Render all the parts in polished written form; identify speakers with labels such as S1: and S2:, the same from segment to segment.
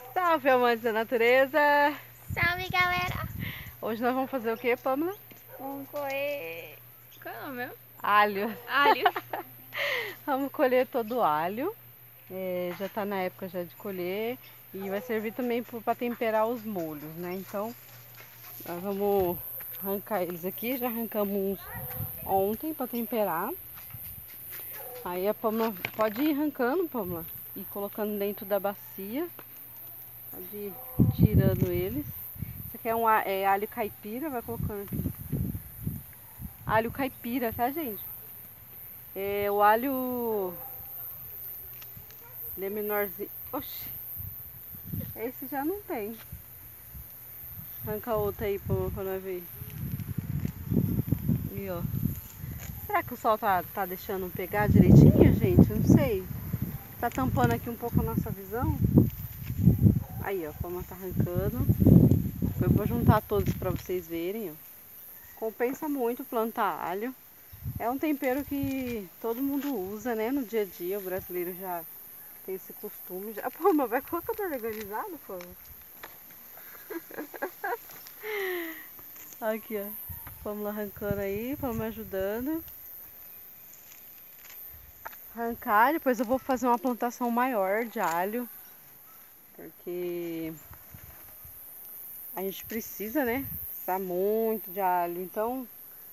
S1: Salve, amantes da natureza!
S2: Salve, galera!
S1: Hoje nós vamos fazer o que, Pamela?
S2: Vamos colher... Qual é o nome mesmo?
S1: Alho.
S2: Alho.
S1: Vamos colher todo o alho. Já está na época já de colher. E vai servir também para temperar os molhos, né? Então, nós vamos arrancar eles aqui. Já arrancamos uns ontem para temperar. Aí a Pamela pode ir arrancando, Pamela, e colocando dentro da bacia. Pode ir tirando eles. Isso aqui é alho caipira, vai colocando aqui. Alho caipira, tá, gente? O alho ele é menorzinho. Oxi, esse já não tem. Arranca outro aí pra nós ver. E ó. Será que o sol tá deixando pegar direitinho, gente? Não sei. Tá tampando aqui um pouco a nossa visão. Aí, ó, como tá arrancando. Eu vou juntar todos pra vocês verem, ó. Compensa muito plantar alho. É um tempero que todo mundo usa, né? No dia a dia, o brasileiro já tem esse costume. Pô, mas vai colocar tudo organizado, pô. Aqui, ó. Vamos lá arrancando aí, vamos ajudando. Arrancar, depois eu vou fazer uma plantação maior de alho. Porque a gente precisa, né? Precisa muito de alho. Então,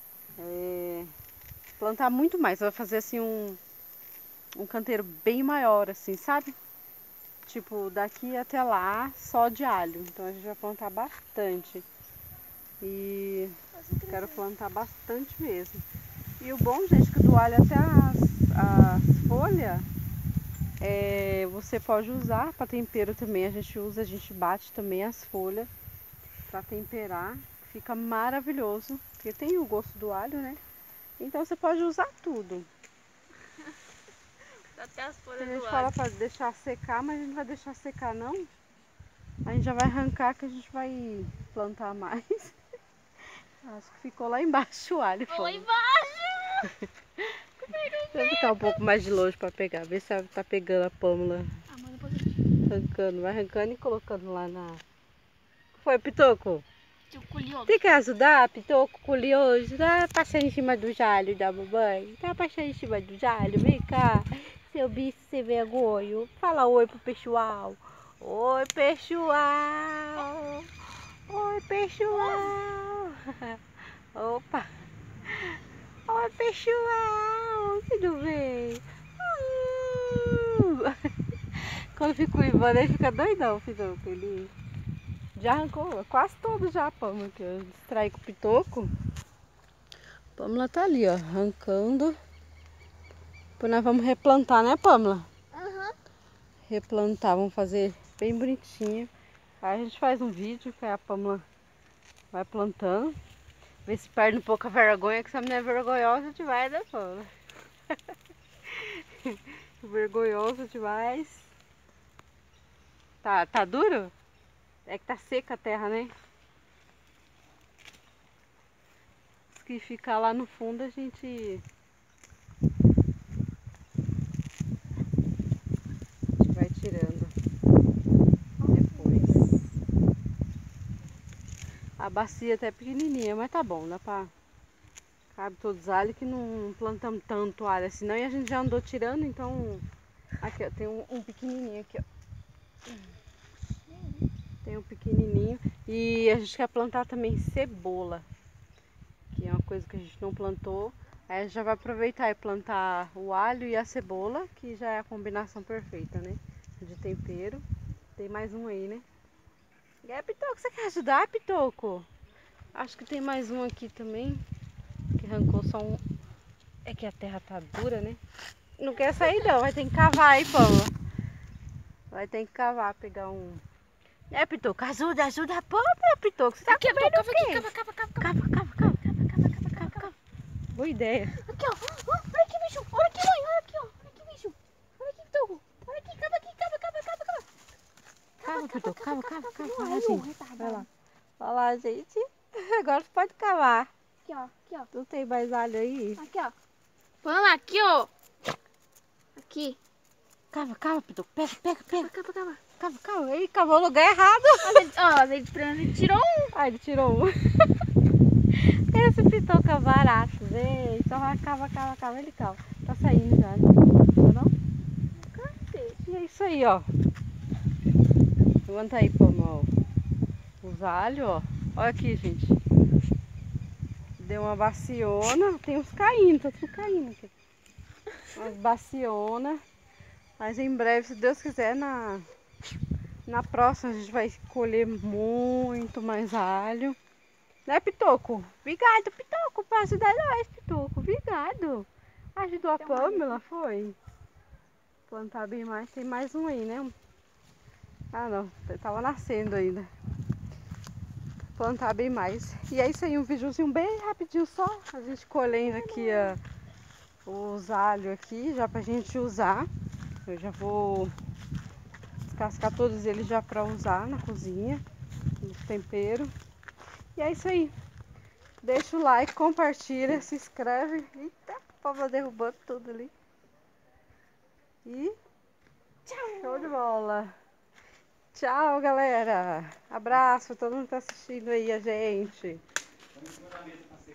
S1: plantar muito mais. Eu vou fazer assim um canteiro bem maior, assim, sabe? Tipo, daqui até lá, só de alho. Então a gente vai plantar bastante. E quero plantar bastante mesmo. E o bom, gente, que do alho até as folhas, você pode usar para tempero também. A gente bate também as folhas para temperar. Fica maravilhoso, porque tem o gosto do alho, né? Então você pode usar tudo.
S2: Até as
S1: A
S2: folhas
S1: gente
S2: do
S1: fala
S2: alho.
S1: para deixar secar, mas a gente não vai deixar secar não. A gente já vai arrancar que a gente vai plantar mais. Acho que ficou lá embaixo o alho.
S2: Lá embaixo!
S1: Deixa eu ficar um pouco mais de longe para pegar. Ver se ela tá pegando a Pâmela. Arrancando, vai arrancando e colocando lá na... Foi, Pitoco? Você quer ajudar, Pitoco, curioso? Dá passando em cima do alho da mamãe. Tá passando em cima do alho? Vem cá. Seu bicho sem vergonha. Fala oi pro pessoal. Oi, pessoal. Oi, pessoal. Opa. Oi, pessoal. Tudo bem? Quando fica uivando, ele fica doidão, Pitoco. Ele já arrancou quase todo já, Pâmela, que eu distraí com o Pitoco. Pâmela tá ali, ó, arrancando. Depois nós vamos replantar, né, Pâmela?
S2: Aham.
S1: Replantar, vamos fazer bem bonitinho. Aí a gente faz um vídeo que a Pâmela vai plantando. Vê se perde um pouco a vergonha, que essa menina é vergonhosa demais, né, Pâmela? Vergonhosa demais. Tá duro? É que tá seca a terra, né? Que fica lá no fundo a gente vai tirando depois. A bacia até é pequenininha, mas tá bom, dá pra... Cabe todos os alhos que não plantamos tanto alho assim não, e a gente já andou tirando, então... Aqui, ó, tem um pequenininho aqui, ó. Tem um pequenininho. E a gente quer plantar também cebola, que é uma coisa que a gente não plantou. Aí a gente já vai aproveitar e plantar o alho e a cebola, que já é a combinação perfeita, né? De tempero. Tem mais um aí, né? E aí, Pitoco, você quer ajudar, Pitoco? Acho que tem mais um aqui também, que arrancou só um. É que a terra tá dura, né? Não quer sair não, vai ter que cavar aí, Paula. Vai ter que cavar, pegar um... Pitoco, ajuda a Paula, Pitoco. Você tá
S2: Aqui,
S1: comendo
S2: cava
S1: o
S2: aqui,
S1: quê?
S2: cava.
S1: Cava. Boa ideia.
S2: Aqui, ó. Olha aqui, bicho. Olha aqui, mãe. Olha aqui, ó. Olha aqui, bicho. Olha aqui, Togo. Olha aqui, cava.
S1: Cava, Pitoco, cava. Vai lá,
S2: Ai,
S1: gente.
S2: retardado.
S1: Vai lá. Vai lá, gente. Agora você pode cavar.
S2: Aqui, ó.
S1: Não tem mais alho aí?
S2: Aqui, ó. Vamos lá, aqui, ó. Aqui.
S1: Cava, Pitoco. Pega.
S2: Cava.
S1: Cava, cava. Ele cavou no lugar errado.
S2: Ele tirou um.
S1: Ah, ele tirou um. Esse pitoco é barato, gente. Só vai cava, cava, cava. Ele cava. Tá saindo já, né? Não?
S2: Cadê?
S1: E é isso aí, ó. Levanta aí, Pamão. Os alhos, ó. Olha aqui, gente. Deu uma baciona. Tem uns caindo, tá tudo caindo aqui. Umas baciona. Mas em breve, se Deus quiser, na próxima a gente vai colher muito mais alho. Né, Pitoco? Obrigado, Pitoco. Pra ajudar nós, Pitoco. Obrigado. Ajudou a Pamela, foi? Plantar bem mais. Tem mais um aí, né? Ah, não. Tava nascendo ainda. Plantar bem mais. E é isso aí, um videozinho bem rapidinho só. A gente colhendo aqui os alhos aqui, já pra gente usar. Eu já vou descascar todos eles já pra usar na cozinha, no tempero. E é isso aí. Deixa o like, compartilha, se inscreve. Eita, o povo derrubando tudo ali. E tchau, show de bola. Tchau, galera. Abraço, todo mundo que tá assistindo aí a gente.